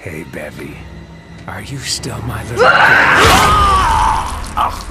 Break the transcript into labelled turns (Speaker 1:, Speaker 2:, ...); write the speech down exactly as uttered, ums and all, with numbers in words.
Speaker 1: Hey, Bevy. Are you still my little girl?